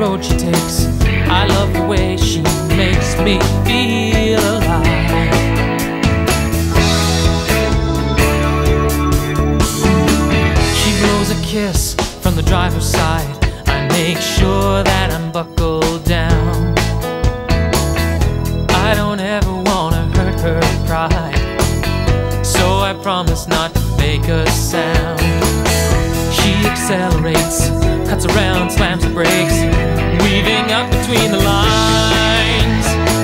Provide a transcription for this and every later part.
road she takes. I love the way she makes me feel alive. She blows a kiss from the driver's side. I make sure that I'm buckled down. I don't ever wanna hurt her pride, so I promise not to make a sound. She accelerates, cuts around, slams the brakes, weaving up between the lines,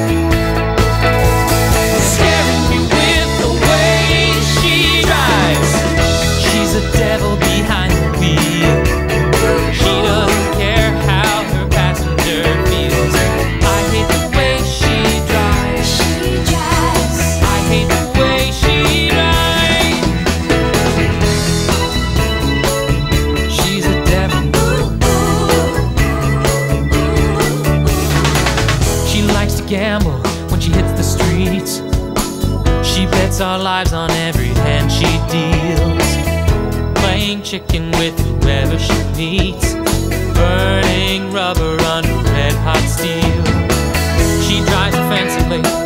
scaring me with the way she drives. She's a devil behind the wheel. She doesn't care how her passenger feels. I hate the way she drives. I hate the way she rides. She's a devil. She likes to gamble when she hits the streets. She bets our lives on every hand she deals, playing chicken with whoever she meets, burning rubber under red-hot steel. She drives offensively,